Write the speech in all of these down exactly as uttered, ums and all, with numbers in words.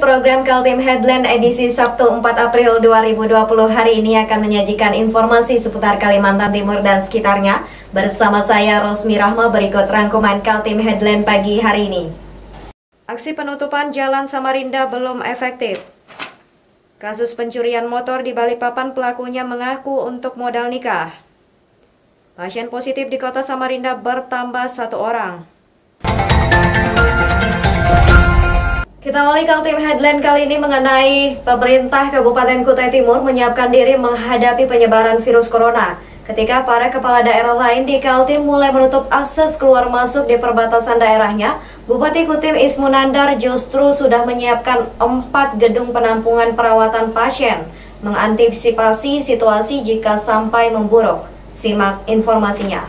program Kaltim Headline edisi Sabtu empat April dua ribu dua puluh hari ini akan menyajikan informasi seputar Kalimantan Timur dan sekitarnya. Bersama saya Rosmi Rahma, berikut rangkuman Kaltim Headline pagi hari ini. Aksi penutupan Jalan Samarinda belum efektif. Kasus pencurian motor di Balikpapan, pelakunya mengaku untuk modal nikah. Pasien positif di kota Samarinda bertambah satu orang. Kita awali Kaltim Headline kali ini mengenai pemerintah Kabupaten Kutai Timur menyiapkan diri menghadapi penyebaran virus corona. Ketika para kepala daerah lain di Kaltim mulai menutup akses keluar masuk di perbatasan daerahnya, Bupati Kutim Ismunandar justru sudah menyiapkan empat gedung penampungan perawatan pasien, mengantisipasi situasi jika sampai memburuk. Simak informasinya.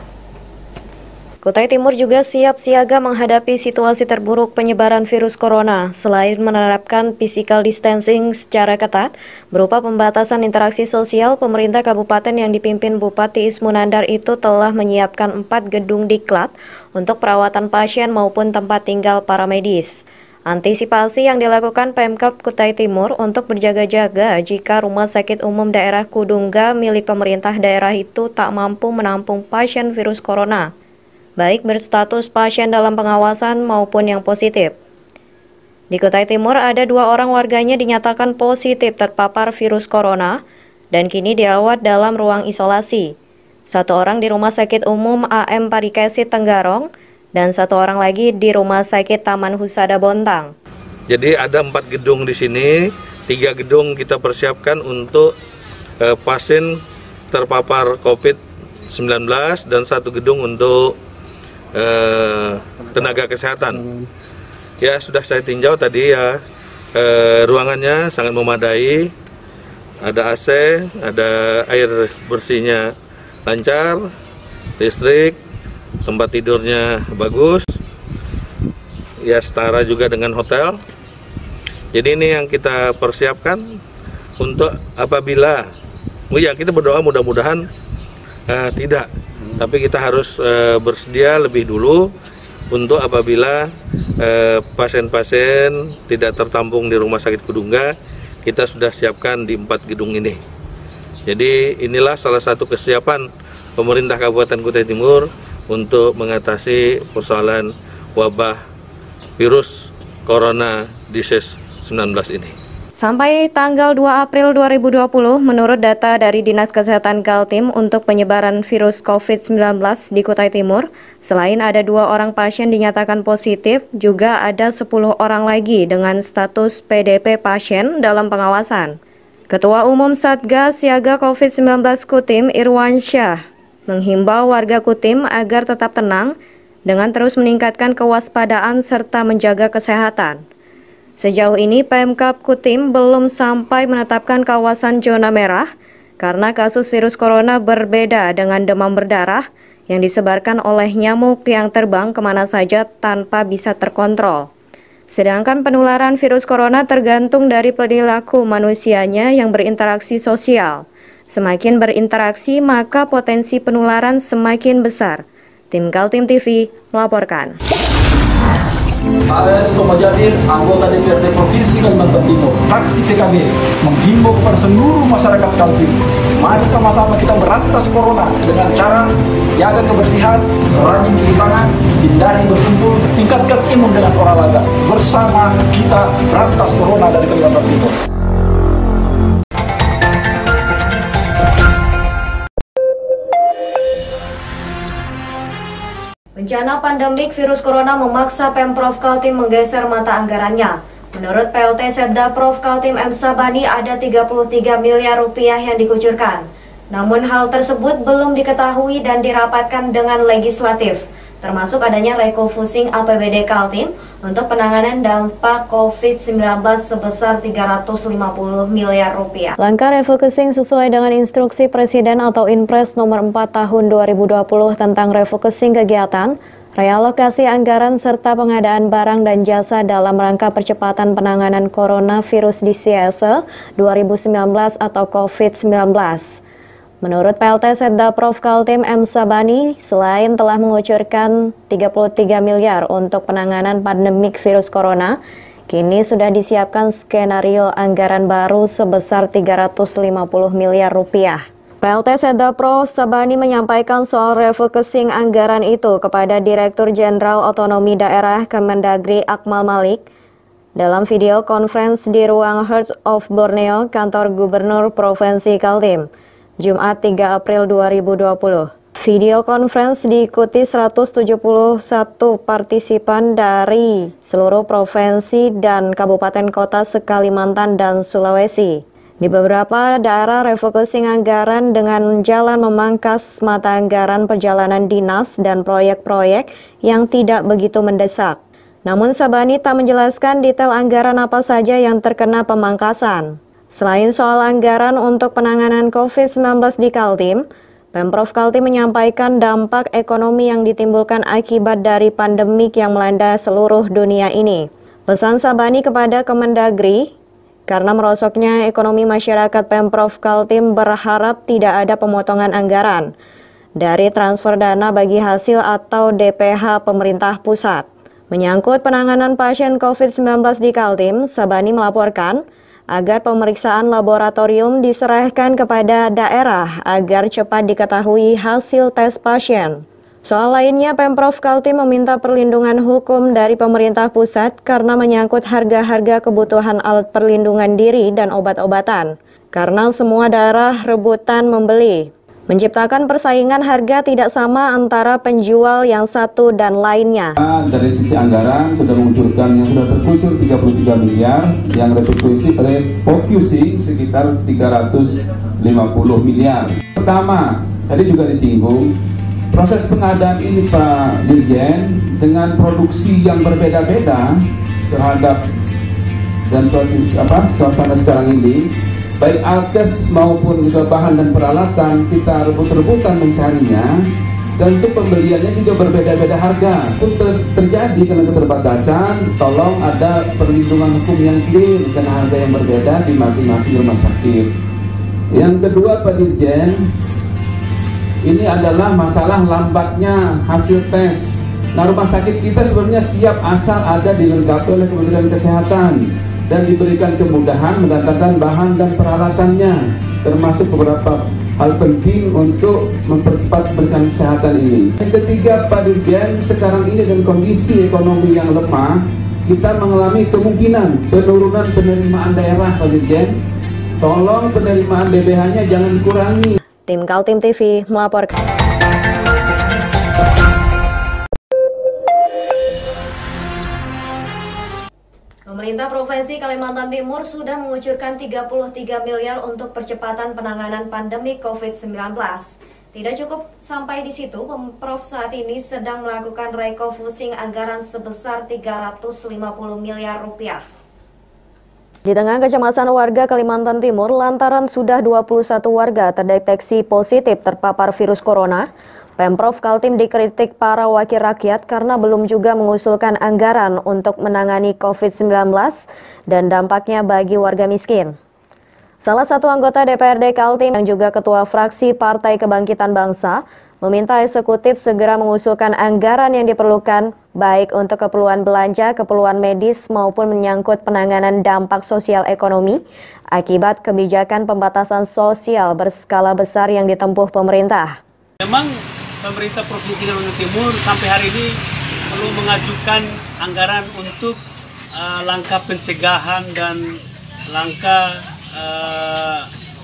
Kutai Timur juga siap siaga menghadapi situasi terburuk penyebaran virus corona. Selain menerapkan physical distancing secara ketat, berupa pembatasan interaksi sosial, pemerintah kabupaten yang dipimpin Bupati Ismunandar itu telah menyiapkan empat gedung diklat untuk perawatan pasien maupun tempat tinggal para medis. Antisipasi yang dilakukan Pemkab Kutai Timur untuk berjaga-jaga jika Rumah Sakit Umum Daerah Kudungga milik pemerintah daerah itu tak mampu menampung pasien virus corona, baik berstatus pasien dalam pengawasan maupun yang positif. Di Kutai Timur ada dua orang warganya dinyatakan positif terpapar virus corona dan kini dirawat dalam ruang isolasi. Satu orang di Rumah Sakit Umum A M Parikesit Tenggarong dan satu orang lagi di Rumah Sakit Taman Husada Bontang. Jadi ada empat gedung di sini, tiga gedung kita persiapkan untuk eh, pasien terpapar COVID sembilan belas dan satu gedung untuk Uh, tenaga kesehatan. Ya, sudah saya tinjau tadi ya, uh, ruangannya sangat memadai, ada A C, ada air bersihnya lancar, listrik, tempat tidurnya bagus, ya setara juga dengan hotel. Jadi ini yang kita persiapkan untuk apabila, oh ya kita berdoa mudah-mudahan uh, tidak. Tapi kita harus e, bersedia lebih dulu untuk apabila pasien-pasien e, tidak tertampung di Rumah Sakit Kudungga, kita sudah siapkan di empat gedung ini. Jadi inilah salah satu kesiapan pemerintah Kabupaten Kutai Timur untuk mengatasi persoalan wabah virus corona disease sembilan belas ini. Sampai tanggal dua April dua ribu dua puluh, menurut data dari Dinas Kesehatan Kaltim untuk penyebaran virus COVID sembilan belas di Kutai Timur, selain ada dua orang pasien dinyatakan positif, juga ada sepuluh orang lagi dengan status P D P pasien dalam pengawasan. Ketua Umum Satgas Siaga COVID sembilan belas Kutim, Irwansyah, menghimbau warga Kutim agar tetap tenang dengan terus meningkatkan kewaspadaan serta menjaga kesehatan. Sejauh ini Pemkab Kutim belum sampai menetapkan kawasan zona merah karena kasus virus corona berbeda dengan demam berdarah yang disebarkan oleh nyamuk yang terbang kemana saja tanpa bisa terkontrol. Sedangkan penularan virus corona tergantung dari perilaku manusianya yang berinteraksi sosial. Semakin berinteraksi maka potensi penularan semakin besar. Tim Kaltim T V melaporkan. Saya Sutomo Jabir, anggota D P R D Provinsi Kalimantan Timur, fraksi P K B, menghimbau kepada seluruh masyarakat Kaltim, mari sama-sama kita berantas corona dengan cara jaga kebersihan, rajin cuci tangan, hindari berkumpul, tingkatkan imun dengan olahraga. Bersama kita berantas corona dari Kalimantan Timur. Bencana pandemik virus corona memaksa Pemprov Kaltim menggeser mata anggarannya. Menurut P L T Setda Prof Kaltim M Sabani ada tiga puluh tiga miliar rupiah yang dikucurkan. Namun hal tersebut belum diketahui dan dirapatkan dengan legislatif, termasuk adanya refocusing A P B D Kaltim untuk penanganan dampak COVID sembilan belas sebesar tiga ratus lima puluh miliar rupiah. Langkah refocusing sesuai dengan instruksi Presiden atau Inpres nomor empat tahun dua ribu dua puluh tentang refocusing kegiatan, realokasi anggaran serta pengadaan barang dan jasa dalam rangka percepatan penanganan coronavirus disease dua ribu sembilan belas atau COVID sembilan belas. Menurut P L T Setda Prof Kaltim M Sabani, selain telah mengucurkan tiga puluh tiga miliar untuk penanganan pandemik virus corona, Kini sudah disiapkan skenario anggaran baru sebesar tiga ratus lima puluh miliar rupiah. P L T Seddapro Sabani menyampaikan soal refocusing anggaran itu kepada Direktur Jenderal Otonomi Daerah Kemendagri Akmal Malik dalam video conference di ruang Hearts of Borneo, kantor Gubernur Provinsi Kaltim, Jumat tiga April dua ribu dua puluh. Video conference diikuti seratus tujuh puluh satu partisipan dari seluruh provinsi dan kabupaten kota se-Kalimantan dan Sulawesi. Di beberapa daerah refocusing anggaran dengan jalan memangkas mata anggaran perjalanan dinas dan proyek-proyek yang tidak begitu mendesak. Namun Sabani tak menjelaskan detail anggaran apa saja yang terkena pemangkasan. Selain soal anggaran untuk penanganan COVID sembilan belas di Kaltim, Pemprov Kaltim menyampaikan dampak ekonomi yang ditimbulkan akibat dari pandemik yang melanda seluruh dunia ini. Pesan Sabani kepada Kemendagri, karena merosotnya ekonomi masyarakat, Pemprov Kaltim berharap tidak ada pemotongan anggaran dari transfer dana bagi hasil atau D P H pemerintah pusat. Menyangkut penanganan pasien COVID sembilan belas di Kaltim, Sabani melaporkan agar pemeriksaan laboratorium diserahkan kepada daerah agar cepat diketahui hasil tes pasien. Soal lainnya, Pemprov Kaltim meminta perlindungan hukum dari pemerintah pusat karena menyangkut harga-harga kebutuhan alat perlindungan diri dan obat-obatan, karena semua daerah rebutan membeli. Menciptakan persaingan harga tidak sama antara penjual yang satu dan lainnya. Dari sisi anggaran sudah mengucurkan yang sudah terkucur tiga puluh tiga miliar, yang refocusing sekitar tiga ratus lima puluh miliar. Pertama, tadi juga disinggung, proses pengadaan ini Pak Dirjen dengan produksi yang berbeda-beda terhadap dan apa, suasana sekarang ini, baik alkes maupun juga bahan dan peralatan kita rebut-rebutan mencarinya, dan untuk pembeliannya juga berbeda-beda harga. Itu ter terjadi karena keterbatasan, tolong ada perlindungan hukum yang clear karena harga yang berbeda di masing-masing rumah sakit. Yang kedua Pak Dirjen, ini adalah masalah lambatnya hasil tes. Nah, rumah sakit kita sebenarnya siap asal ada dilengkapi oleh Kementerian Kesehatan dan diberikan kemudahan mendatangkan bahan dan peralatannya, termasuk beberapa hal penting untuk mempercepat pemberian kesehatan ini. Yang ketiga Pak Dirjen, sekarang ini dengan kondisi ekonomi yang lemah, kita mengalami kemungkinan penurunan penerimaan daerah Pak Dirjen. Tolong penerimaan D B H-nya jangan dikurangi. Tim Kaltim T V melaporkan. Pemerintah Provinsi Kalimantan Timur sudah mengucurkan tiga puluh tiga miliar untuk percepatan penanganan pandemi COVID sembilan belas. Tidak cukup sampai di situ, Pemprov saat ini sedang melakukan refocusing anggaran sebesar tiga ratus lima puluh miliar rupiah. Di tengah kecemasan warga Kalimantan Timur lantaran sudah dua puluh satu warga terdeteksi positif terpapar virus corona, Pemprov Kaltim dikritik para wakil rakyat karena belum juga mengusulkan anggaran untuk menangani COVID sembilan belas dan dampaknya bagi warga miskin. Salah satu anggota D P R D Kaltim yang juga ketua fraksi Partai Kebangkitan Bangsa meminta eksekutif segera mengusulkan anggaran yang diperlukan baik untuk keperluan belanja, keperluan medis maupun menyangkut penanganan dampak sosial ekonomi akibat kebijakan pembatasan sosial berskala besar yang ditempuh pemerintah. Memang pemerintah Provinsi Kalimantan Timur sampai hari ini perlu mengajukan anggaran untuk uh, langkah pencegahan dan langkah uh,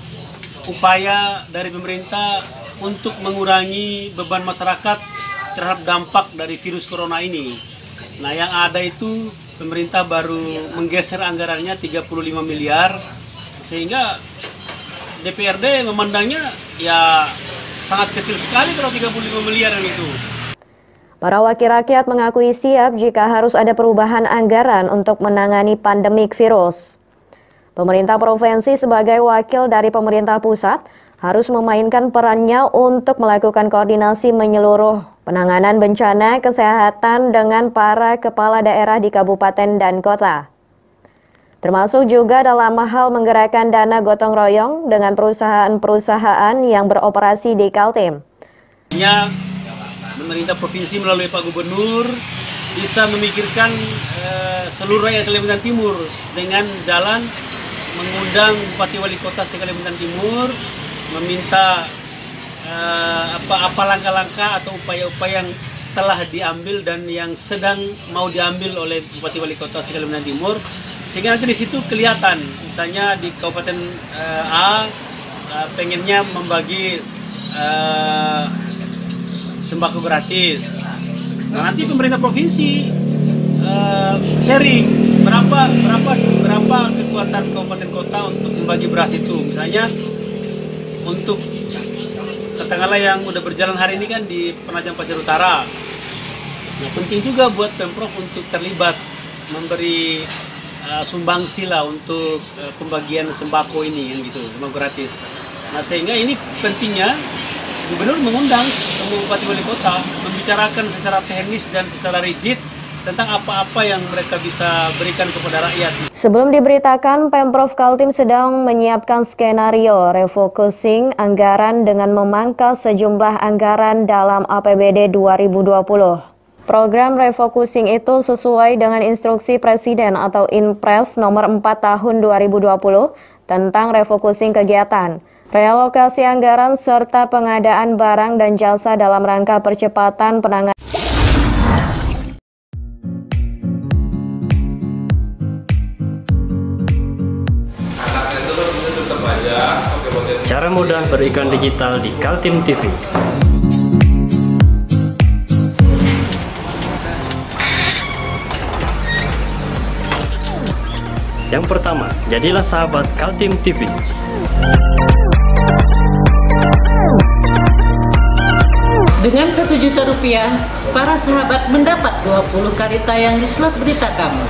upaya dari pemerintah untuk mengurangi beban masyarakat terhadap dampak dari virus corona ini. Nah, yang ada itu pemerintah baru menggeser anggarannya tiga puluh lima miliar, sehingga D P R D memandangnya ya sangat kecil sekali kalau tiga puluh lima miliar itu. Para wakil rakyat mengakui siap jika harus ada perubahan anggaran untuk menangani pandemik virus. Pemerintah provinsi sebagai wakil dari pemerintah pusat harus memainkan perannya untuk melakukan koordinasi menyeluruh penanganan bencana kesehatan dengan para kepala daerah di kabupaten dan kota. Termasuk juga dalam hal menggerakkan dana gotong royong dengan perusahaan-perusahaan yang beroperasi di Kaltim. Pemerintah provinsi melalui Pak Gubernur bisa memikirkan uh, seluruh rakyat Kalimantan Timur dengan jalan mengundang Bupati Wali Kota se-Kalimantan Timur, meminta uh, apa apa langkah-langkah atau upaya-upaya yang telah diambil dan yang sedang mau diambil oleh Bupati Wali Kota se-Kalimantan Timur, sehingga nanti di situ kelihatan, misalnya di Kabupaten uh, A uh, pengennya membagi uh, sembako gratis. Nah, nanti pemerintah provinsi uh, sharing berapa berapa berapa kekuatan kabupaten kota untuk membagi beras itu. Misalnya untuk katakanlah yang udah berjalan hari ini kan di Penajam Pasir Utara. Nah, penting juga buat Pemprov untuk terlibat memberi uh, sumbangsi lah untuk uh, pembagian sembako ini, yang gitu, sembako gratis. Nah, sehingga ini pentingnya Gubernur mengundang semua bupati wali kota membicarakan secara teknis dan secara rigid tentang apa-apa yang mereka bisa berikan kepada rakyat. Sebelum diberitakan, Pemprov Kaltim sedang menyiapkan skenario refocusing anggaran dengan memangkas sejumlah anggaran dalam A P B D dua ribu dua puluh. Program refocusing itu sesuai dengan instruksi Presiden atau Inpres nomor empat tahun dua ribu dua puluh tentang refocusing kegiatan, realokasi anggaran serta pengadaan barang dan jasa dalam rangka percepatan penanganan. Cara mudah beriklan digital di Kaltim T V. Yang pertama, jadilah sahabat Kaltim T V. Dengan satu juta rupiah, para sahabat mendapat dua puluh kali tayang di slot berita kamu.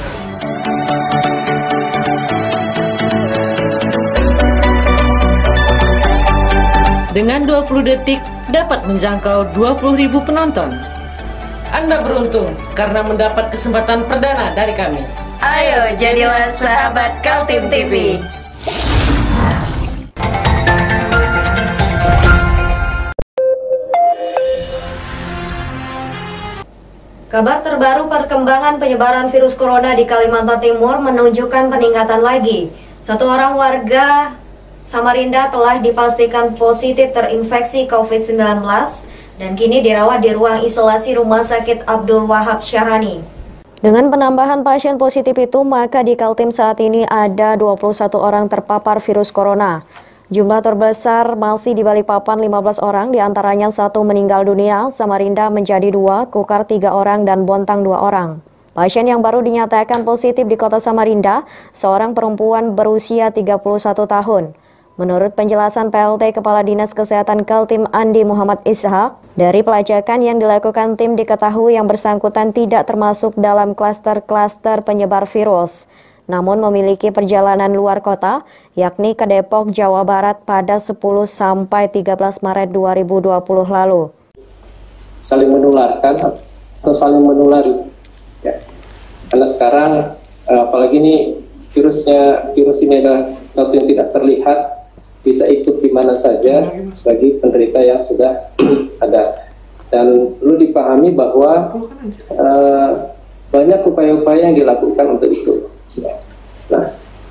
Dengan dua puluh detik, dapat menjangkau dua puluh ribu penonton. Anda beruntung karena mendapat kesempatan perdana dari kami. Ayo, jadilah sahabat Kaltim T V. Kabar terbaru perkembangan penyebaran virus corona di Kalimantan Timur menunjukkan peningkatan lagi. Satu orang warga Samarinda telah dipastikan positif terinfeksi covid sembilan belas dan kini dirawat di ruang isolasi Rumah Sakit Abdul Wahab Syahrani. Dengan penambahan pasien positif itu, maka di Kaltim saat ini ada dua puluh satu orang terpapar virus corona. Jumlah terbesar masih di Balikpapan lima belas orang, diantaranya satu meninggal dunia, Samarinda menjadi dua, Kukar tiga orang, dan Bontang dua orang. Pasien yang baru dinyatakan positif di kota Samarinda, seorang perempuan berusia tiga puluh satu tahun. Menurut penjelasan P L T Kepala Dinas Kesehatan Kaltim Andi Muhammad Ishak, dari pelacakan yang dilakukan tim diketahui yang bersangkutan tidak termasuk dalam klaster-klaster penyebar virus, namun memiliki perjalanan luar kota, yakni ke Depok, Jawa Barat pada sepuluh sampai tiga belas Maret dua ribu dua puluh lalu. Saling menularkan atau saling menulari, ya. Karena sekarang apalagi ini virusnya virus ini adalah satu yang tidak terlihat, bisa ikut di mana saja bagi penderita yang sudah ada. Dan perlu dipahami bahwa uh, banyak upaya-upaya yang dilakukan untuk itu. Nah,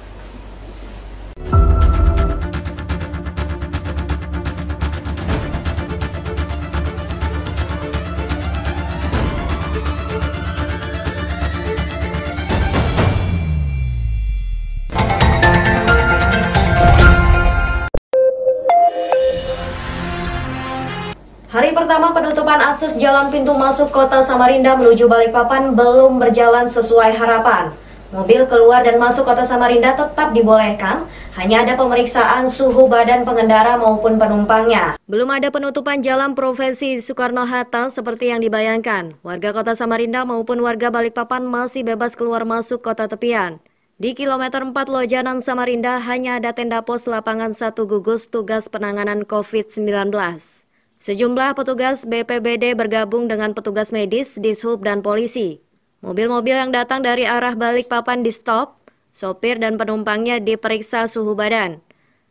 hari pertama penutupan akses jalan pintu masuk kota Samarinda menuju Balikpapan belum berjalan sesuai harapan. Mobil keluar dan masuk kota Samarinda tetap dibolehkan, hanya ada pemeriksaan suhu badan pengendara maupun penumpangnya. Belum ada penutupan jalan Profesi Soekarno-Hatta seperti yang dibayangkan. Warga kota Samarinda maupun warga Balikpapan masih bebas keluar masuk kota tepian. Di kilometer empat Lojanan Samarinda hanya ada tenda pos lapangan satu gugus tugas penanganan covid sembilan belas. Sejumlah petugas B P B D bergabung dengan petugas medis, Dishub, dan polisi. Mobil-mobil yang datang dari arah Balikpapan di stop, sopir dan penumpangnya diperiksa suhu badan.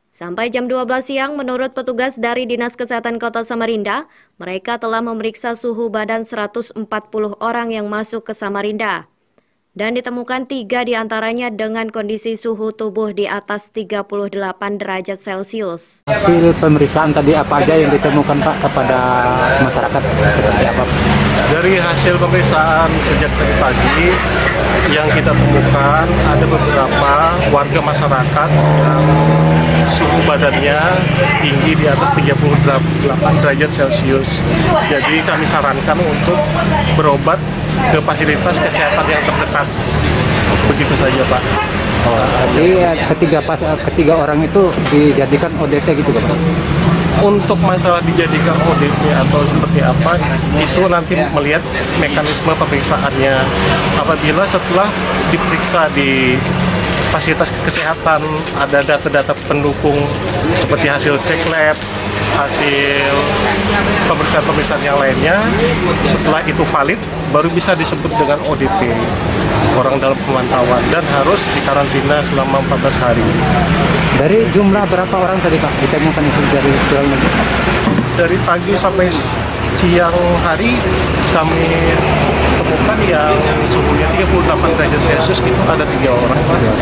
Sampai jam dua belas siang, menurut petugas dari Dinas Kesehatan Kota Samarinda, mereka telah memeriksa suhu badan seratus empat puluh orang yang masuk ke Samarinda. Dan ditemukan tiga diantaranya dengan kondisi suhu tubuh di atas tiga puluh delapan derajat Celcius. Hasil pemeriksaan tadi apa aja yang ditemukan Pak kepada masyarakat seperti apa? Dari hasil pemeriksaan sejak tadi pagi yang kita temukan ada beberapa warga masyarakat yang suhu badannya tinggi di atas tiga puluh delapan derajat Celcius. Jadi kami sarankan untuk berobat ke fasilitas kesehatan yang terdekat. Begitu saja Pak. Oh, jadi ketiga pas ketiga orang itu dijadikan O D P gitu Pak? Untuk masalah dijadikan O D P atau seperti apa, itu nanti melihat mekanisme pemeriksaannya. Apabila setelah diperiksa di fasilitas kesehatan ada data-data pendukung seperti hasil cek lab, hasil pemeriksaan-pemeriksaan yang lainnya, setelah itu valid baru bisa disebut dengan O D P, orang dalam pemantauan, dan harus dikarantina selama empat belas hari. Dari jumlah berapa orang tadi Pak ditemukan itu dari kurang lebih? Dari pagi sampai siang hari kami temukan yang suhunya tiga puluh delapan derajat Celcius itu ada tiga orang.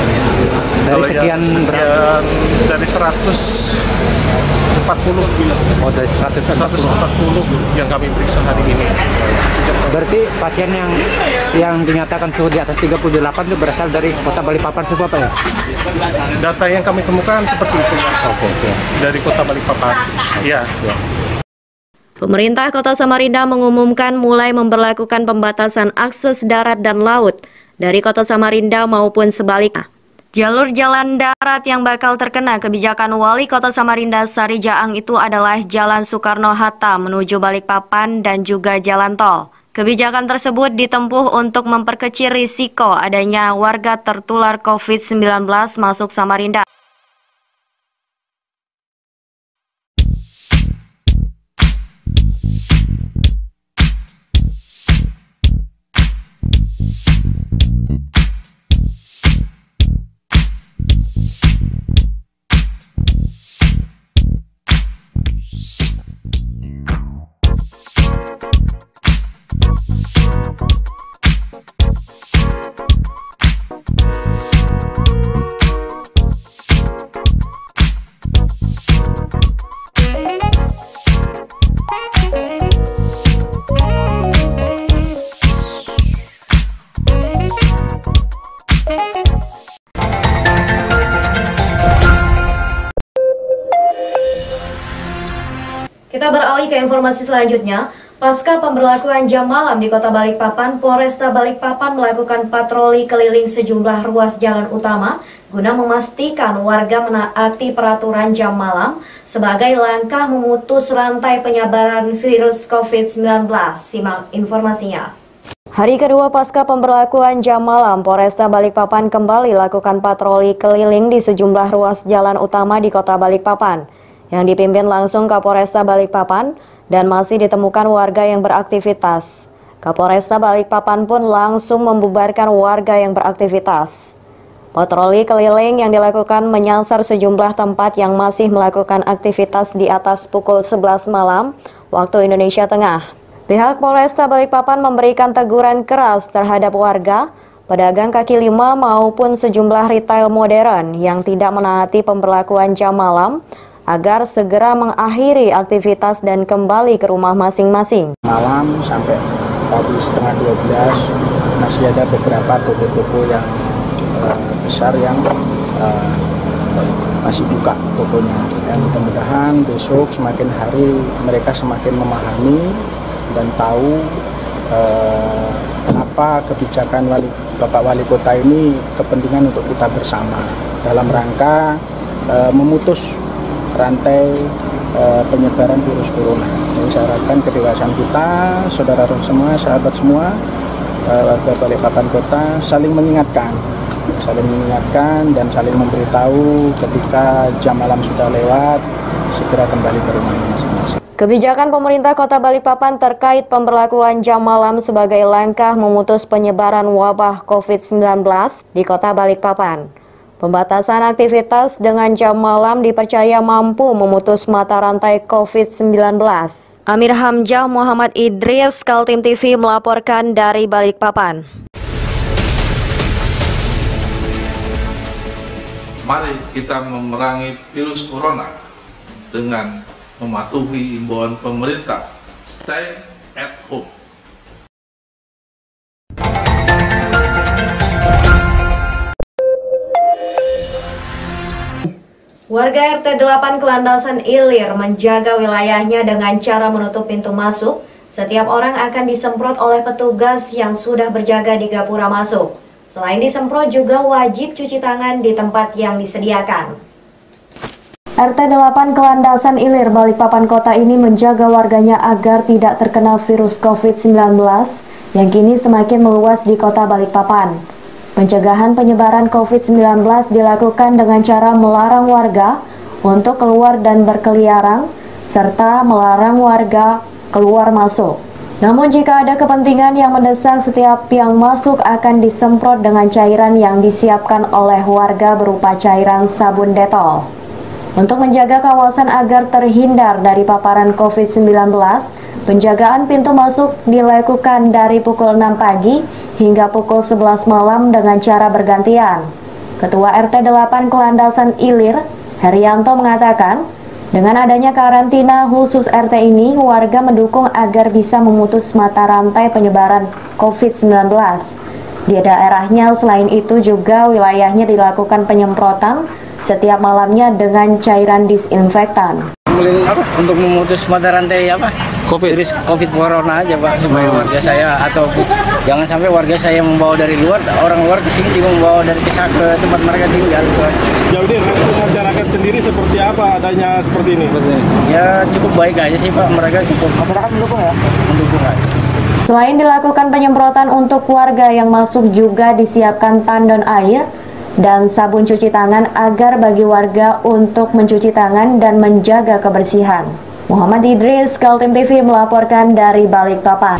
Dari sekian berapa? Dari seratus empat puluh. Oh, dari seratus empat puluh yang kami periksa hari ini. Berarti pasien yang yang dinyatakan suhu di atas tiga puluh delapan itu berasal dari Kota Balikpapan semua Pak ya? Data yang kami temukan seperti itu Pak. Oke, oke. Dari Kota Balikpapan. Iya. Ya. Pemerintah Kota Samarinda mengumumkan mulai memberlakukan pembatasan akses darat dan laut dari Kota Samarinda maupun sebaliknya. Jalur jalan darat yang bakal terkena kebijakan Wali Kota Samarinda Sari Jaang itu adalah Jalan Soekarno-Hatta menuju Balikpapan dan juga jalan tol. Kebijakan tersebut ditempuh untuk memperkecil risiko adanya warga tertular COVID sembilan belas masuk Samarinda. Kita beralih ke informasi selanjutnya. Pasca pemberlakuan jam malam di Kota Balikpapan, Polresta Balikpapan melakukan patroli keliling sejumlah ruas jalan utama guna memastikan warga menaati peraturan jam malam sebagai langkah memutus rantai penyebaran virus COVID sembilan belas. Simak informasinya. Hari kedua pasca pemberlakuan jam malam, Polresta Balikpapan kembali lakukan patroli keliling di sejumlah ruas jalan utama di Kota Balikpapan yang dipimpin langsung Kapolresta Balikpapan dan masih ditemukan warga yang beraktivitas. Kapolresta Balikpapan pun langsung membubarkan warga yang beraktivitas. Patroli keliling yang dilakukan menyasar sejumlah tempat yang masih melakukan aktivitas di atas pukul sebelas malam waktu Indonesia Tengah. Pihak Polresta Balikpapan memberikan teguran keras terhadap warga, pedagang kaki lima maupun sejumlah retail modern yang tidak menaati pemberlakuan jam malam agar segera mengakhiri aktivitas dan kembali ke rumah masing-masing. Malam sampai tadi setengah dua belas masih ada beberapa toko-toko yang uh, besar yang uh, masih buka tokonya. Dan mudah-mudahan besok semakin hari mereka semakin memahami dan tahu uh, apa kebijakan wali, Bapak Wali Kota ini kepentingan untuk kita bersama dalam rangka uh, memutus rantai uh, penyebaran virus corona. Jadi saya harapkan kedewasaan kita, saudara semua, sahabat semua, uh, warga Balikpapan Kota saling mengingatkan, saling mengingatkan dan saling memberitahu ketika jam malam sudah lewat, segera kembali ke rumah masing-masing. Kebijakan pemerintah Kota Balikpapan terkait pemberlakuan jam malam sebagai langkah memutus penyebaran wabah COVID sembilan belas di Kota Balikpapan. Pembatasan aktivitas dengan jam malam dipercaya mampu memutus mata rantai covid sembilan belas. Amir Hamzah, Muhammad Idris, Kaltim T V melaporkan dari Balikpapan. Mari kita memerangi virus corona dengan mematuhi imbauan pemerintah. Stay at home. Warga R T delapan Kelandasan Ilir menjaga wilayahnya dengan cara menutup pintu masuk. Setiap orang akan disemprot oleh petugas yang sudah berjaga di gapura masuk. Selain disemprot juga wajib cuci tangan di tempat yang disediakan. R T delapan Kelandasan Ilir, Balikpapan Kota ini menjaga warganya agar tidak terkena virus covid sembilan belas yang kini semakin meluas di kota Balikpapan. Pencegahan penyebaran covid sembilan belas dilakukan dengan cara melarang warga untuk keluar dan berkeliaran, serta melarang warga keluar masuk. Namun jika ada kepentingan yang mendesak, setiap yang masuk akan disemprot dengan cairan yang disiapkan oleh warga berupa cairan sabun detol. Untuk menjaga kawasan agar terhindar dari paparan covid sembilan belas, penjagaan pintu masuk dilakukan dari pukul enam pagi hingga pukul sebelas malam dengan cara bergantian. Ketua R T delapan Kelandasan Ilir, Herianto, mengatakan, dengan adanya karantina khusus R T ini, warga mendukung agar bisa memutus mata rantai penyebaran covid sembilan belas. Di daerahnya selain itu juga wilayahnya dilakukan penyemprotan setiap malamnya dengan cairan disinfektan. Apa? Untuk memutus mata rantai apa? Covid. Virus covid corona aja Pak, supaya warga saya atau jangan sampai warga saya membawa dari luar, orang luar ke sini juga membawa dari kisah ke tempat mereka tinggal. Jadi respon masyarakat sendiri seperti apa adanya seperti ini? Ya cukup baik aja sih Pak, mereka cukup masyarakat mendukung ya, mendukung aja. Selain dilakukan penyemprotan untuk warga yang masuk, juga disiapkan tandon air dan sabun cuci tangan agar bagi warga untuk mencuci tangan dan menjaga kebersihan. Muhammad Idris, Kaltim T V melaporkan dari Balikpapan.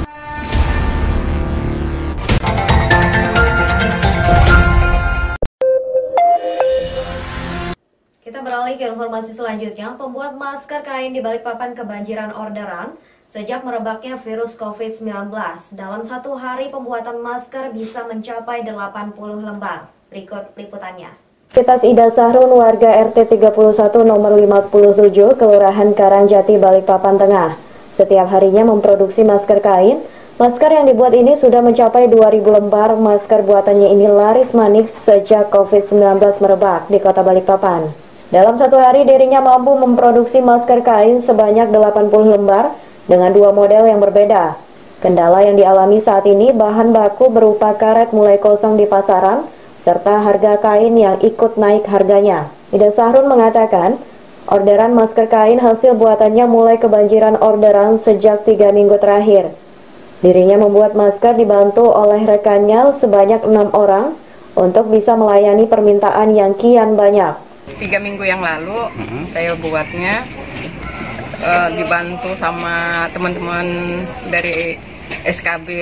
Kita beralih ke informasi selanjutnya. Pembuat masker kain di Balikpapan kebanjiran orderan sejak merebaknya virus covid sembilan belas. Dalam satu hari pembuatan masker bisa mencapai delapan puluh lembar. Berikut liputannya. Aktivitas Ida Sahrun, warga R T tiga puluh satu nomor lima puluh tujuh, Kelurahan Karangjati, Balikpapan Tengah. Setiap harinya memproduksi masker kain. Masker yang dibuat ini sudah mencapai dua ribu lembar. Masker buatannya ini laris manis sejak covid sembilan belas merebak di kota Balikpapan. Dalam satu hari dirinya mampu memproduksi masker kain sebanyak delapan puluh lembar dengan dua model yang berbeda. Kendala yang dialami saat ini bahan baku berupa karet mulai kosong di pasaran, serta harga kain yang ikut naik harganya. Ida Sahrun mengatakan, orderan masker kain hasil buatannya mulai kebanjiran orderan sejak tiga minggu terakhir. Dirinya membuat masker dibantu oleh rekannya sebanyak enam orang untuk bisa melayani permintaan yang kian banyak. Tiga minggu yang lalu mm-hmm. saya buatnya uh, dibantu sama teman-teman dari S K B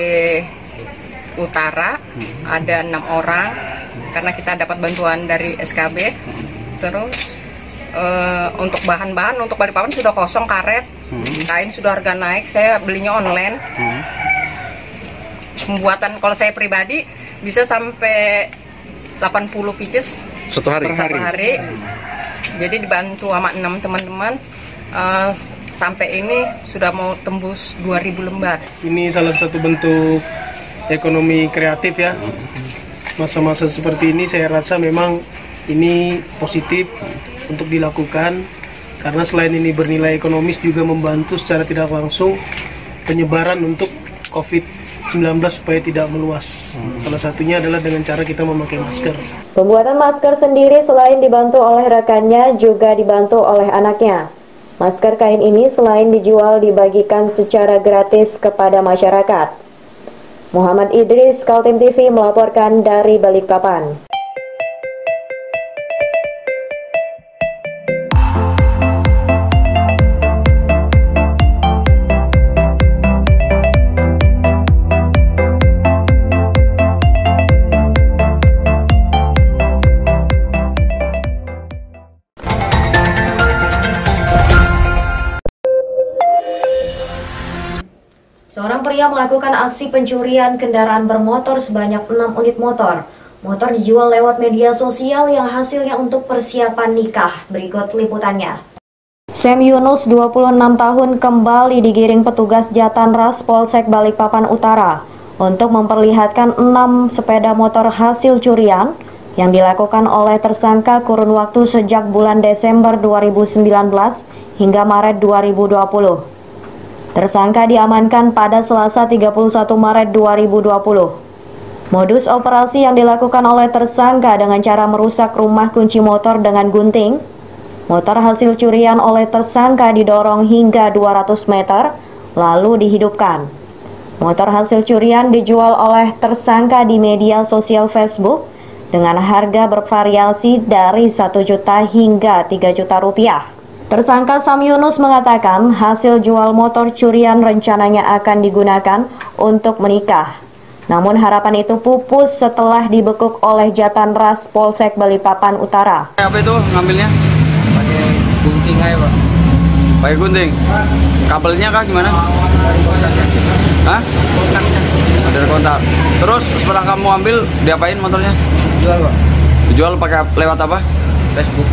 Utara, mm-hmm. ada enam orang. Karena kita dapat bantuan dari S K B, terus uh, untuk bahan-bahan untuk Balikpapan sudah kosong, karet, hmm. kain sudah harga naik, saya belinya online. Hmm. Pembuatan kalau saya pribadi bisa sampai delapan puluh pieces satu hari. per hari. hari. Hmm. Jadi dibantu sama enam teman-teman, uh, sampai ini sudah mau tembus dua ribu lembar. Ini salah satu bentuk ekonomi kreatif ya. Masa-masa seperti ini saya rasa memang ini positif untuk dilakukan, karena selain ini bernilai ekonomis juga membantu secara tidak langsung penyebaran untuk covid sembilan belas supaya tidak meluas. Hmm. Salah satunya adalah dengan cara kita memakai masker. Pembuatan masker sendiri selain dibantu oleh rekannya juga dibantu oleh anaknya. Masker kain ini selain dijual dibagikan secara gratis kepada masyarakat. Muhammad Idris, Kaltim T V melaporkan dari Balikpapan. pria melakukan aksi pencurian kendaraan bermotor sebanyak enam unit motor. Motor dijual lewat media sosial yang hasilnya untuk persiapan nikah. Berikut liputannya. Sam Yunus, dua puluh enam tahun, kembali digiring petugas Jatanras Polsek Balikpapan Utara untuk memperlihatkan enam sepeda motor hasil curian yang dilakukan oleh tersangka kurun waktu sejak bulan Desember dua ribu sembilan belas hingga Maret dua ribu dua puluh. Tersangka diamankan pada Selasa tiga puluh satu Maret dua ribu dua puluh. Modus operasi yang dilakukan oleh tersangka dengan cara merusak rumah kunci motor dengan gunting. Motor hasil curian oleh tersangka didorong hingga dua ratus meter, lalu dihidupkan. Motor hasil curian dijual oleh tersangka di media sosial Facebook dengan harga bervariasi dari satu juta hingga tiga juta rupiah. Tersangka Sam Yunus mengatakan hasil jual motor curian rencananya akan digunakan untuk menikah. Namun harapan itu pupus setelah dibekuk oleh Jatanras Polsek Balikpapan Utara. Apa itu ngambilnya? Pakai gunting aja, Pak. Pakai gunting? Kabelnya kah gimana? Hah? Ada kontak. Terus setelah kamu ambil, diapain motornya? Dijual, Pak. Dijual pakai lewat apa? Facebook.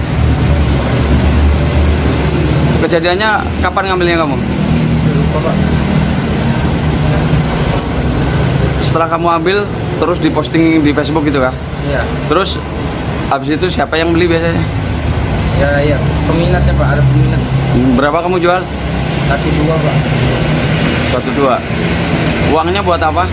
Kejadiannya kapan ngambilnya kamu? Lupa, Pak. Setelah kamu ambil, terus diposting di Facebook gitu kah? Iya. Terus habis itu siapa yang beli biasanya? Ya, iya. Peminat ya, Pak. Ada peminat. Berapa kamu jual? Satu dua, Pak. Satu dua. Uangnya buat apa?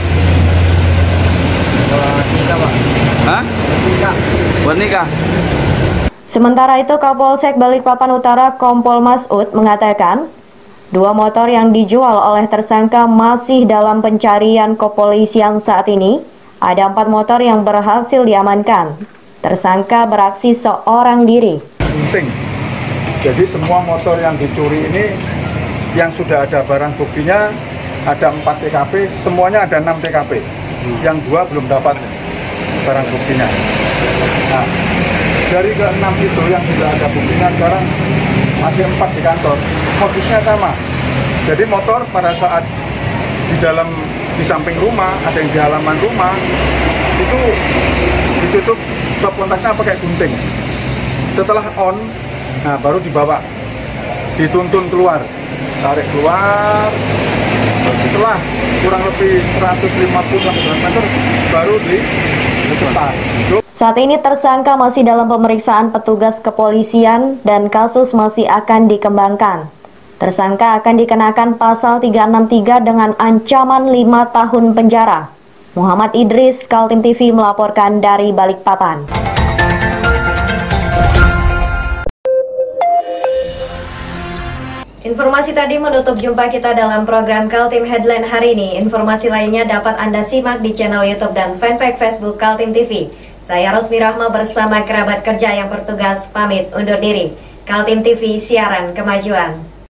Buat nikah, Pak. Hah? Buat nikah. Buat nikah. Sementara itu, Kapolsek Balikpapan Utara Kompol Masud mengatakan, dua motor yang dijual oleh tersangka masih dalam pencarian kepolisian saat ini. Ada empat motor yang berhasil diamankan. Tersangka beraksi seorang diri. Penting. Jadi semua motor yang dicuri ini yang sudah ada barang buktinya ada empat T K P, semuanya ada enam T K P. Yang dua belum dapat barang buktinya. Nah, dari keenam itu yang sudah ada buktinya sekarang masih empat di kantor. Modusnya sama. Jadi motor pada saat di dalam di samping rumah, ada yang di halaman rumah, itu ditutup stop kontaknya pakai gunting. Setelah on, nah baru dibawa, dituntun keluar, tarik keluar. Setelah kurang lebih seratus lima puluh sampai dua ratus meter baru disetar. Saat ini tersangka masih dalam pemeriksaan petugas kepolisian dan kasus masih akan dikembangkan. Tersangka akan dikenakan pasal tiga enam tiga dengan ancaman lima tahun penjara. Muhammad Idris, Kaltim T V melaporkan dari Balikpapan. Informasi tadi menutup jumpa kita dalam program Kaltim Headline hari ini. Informasi lainnya dapat Anda simak di channel YouTube dan fanpage Facebook Kaltim T V. Saya Rosmi Rahma bersama kerabat kerja yang bertugas pamit undur diri. Kaltim T V, siaran kemajuan.